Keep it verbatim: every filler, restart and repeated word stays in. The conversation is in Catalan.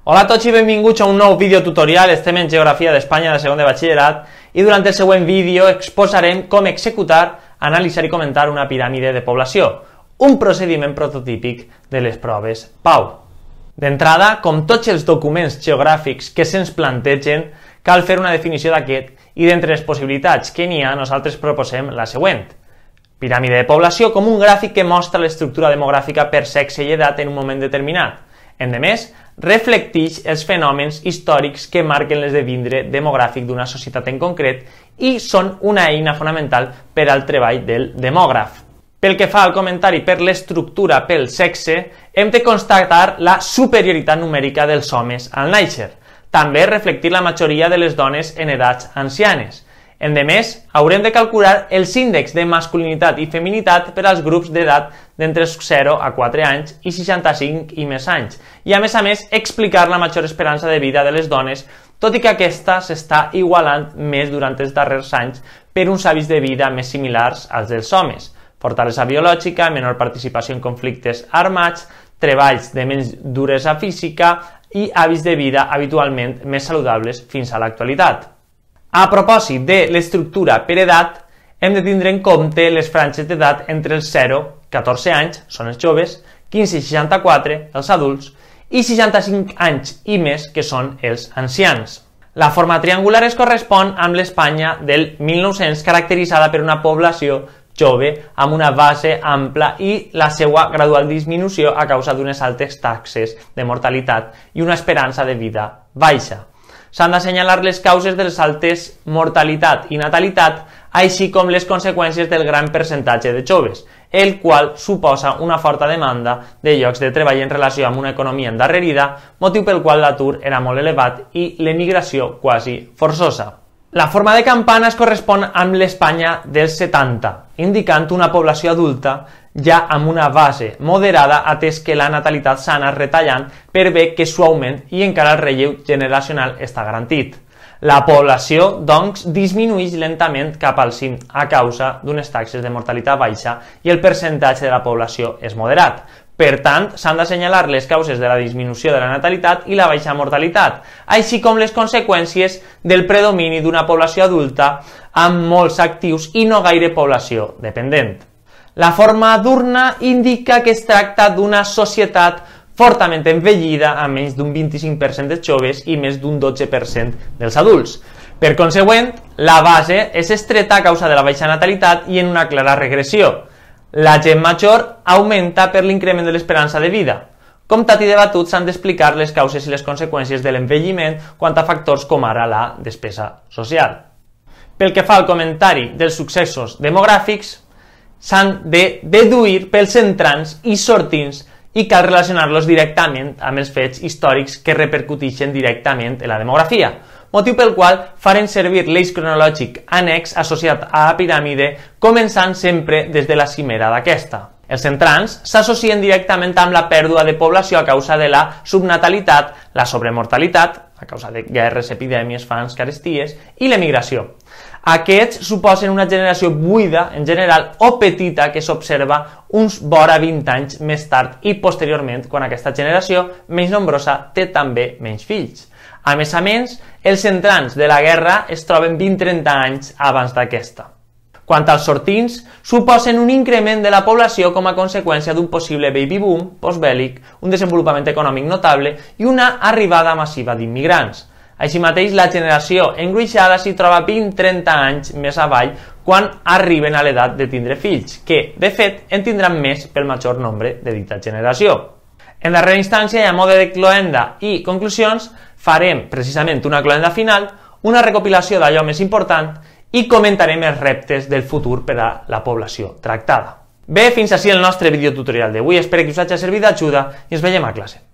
Hola a tots i benvinguts a un nou vídeo tutorial. Estem en Geografia d'Espanya de segon de batxillerat i durant el següent vídeo exposarem com executar, analitzar i comentar una piràmide de població, un procediment prototípic de les proves Pau. D'entrada, com tots els documents geogràfics que se'ns plantegen, cal fer una definició d'aquest i d'entre les possibilitats que n'hi ha nosaltres proposem la següent. Piràmide de població com un gràfic que mostra l'estructura demogràfica per sexe i edat en un moment determinat. Endemés, reflecteix els fenòmens històrics que marquen l'esdevindre demogràfic d'una societat en concret i són una eina fonamental per al treball del demògraf. Pel que fa al comentari per l'estructura pel sexe, hem de constatar la superioritat numèrica dels homes al nàixer. També reflectir la majoria de les dones en edats ancianes. Endemés, haurem de calcular els índexs de masculinitat i feminitat per als grups d'edat d'entre zero a quatre anys i seixanta-cinc i més anys, i a més a més explicar la major esperança de vida de les dones, tot i que aquesta s'està igualant més durant els darrers anys per uns hàbits de vida més similars als dels homes, fortalesa biològica, menor participació en conflictes armats, treballs de menys duresa física i hàbits de vida habitualment més saludables fins a l'actualitat. A propòsit de l'estructura per edat, hem de tindre en compte les franges d'edat entre els zero i catorze anys, són els joves, quinze i seixanta-quatre, els adults, i seixanta-cinc anys i més, que són els ancians. La forma triangular es correspon amb l'Espanya del mil nou-cents, caracteritzada per una població jove amb una base ampla i la seva gradual disminució a causa d'unes altes taxes de mortalitat i una esperança de vida baixa. S'han d'assenyalar les causes de les altes mortalitat i natalitat, així com les conseqüències del gran percentatge de joves, el qual suposa una forta demanda de llocs de treball en relació amb una economia endarrerida, motiu pel qual l'atur era molt elevat i l'emigració quasi forçosa. La forma de campana es correspon amb l'Espanya dels setanta, indicant una població adulta ja amb una base moderada, atès que la natalitat s'ha anat retallant per bé que suaument i encara el relleu generacional està garantit. La població, doncs, disminueix lentament cap al cim a causa d'unes taxes de mortalitat baixa i el percentatge de la població és moderat. Per tant, s'han d'assenyalar les causes de la disminució de la natalitat i la baixa mortalitat, així com les conseqüències del predomini d'una població adulta amb molts actius i no gaire població dependent. La forma d'urna indica que es tracta d'una societat fortament envellida amb menys d'un vint-i-cinc per cent dels joves i més d'un dotze per cent dels adults. Per consegüent, la base és estreta a causa de la baixa natalitat i en una clara regressió. La gent major augmenta per l'increment de l'esperança de vida. Comptat i debatut, s'han d'explicar les causes i les conseqüències de l'envelliment quant a factors com ara la despesa social. Pel que fa al comentari dels successos demogràfics, s'han de deduir pels entrants i sortints i cal relacionar-los directament amb els fets històrics que repercuteixen directament en la demografia, motiu pel qual farem servir l'eix cronològic annex associat a la piràmide, començant sempre des de la cimera d'aquesta. Els entrants s'associen directament amb la pèrdua de població a causa de la subnatalitat, la sobremortalitat, a causa de guerres, epidèmies, fams, caresties, i l'emigració. Aquests suposen una generació buida, en general, o petita, que s'observa uns vora vint anys més tard i posteriorment, quan aquesta generació, menys nombrosa, té també menys fills. A més a més, els entrants de la guerra es troben vint a trenta anys abans d'aquesta. Quant als sortints, suposen un increment de la població com a conseqüència d'un possible baby boom postbèl·lic, un desenvolupament econòmic notable i una arribada massiva d'immigrants. Així mateix, la generació engruixada s'hi troba vint a trenta anys més avall quan arriben a l'edat de tindre fills, que, de fet, en tindran més pel major nombre de dita generació. En darrera instància, i a mode de cloenda i conclusions, farem precisament una cloenda final, una recopilació d'allò més important i comentarem els reptes del futur per a la població tractada. Bé, fins així el nostre videotutorial d'avui. Espero que us hagi servit d'ajuda i ens veiem a classe.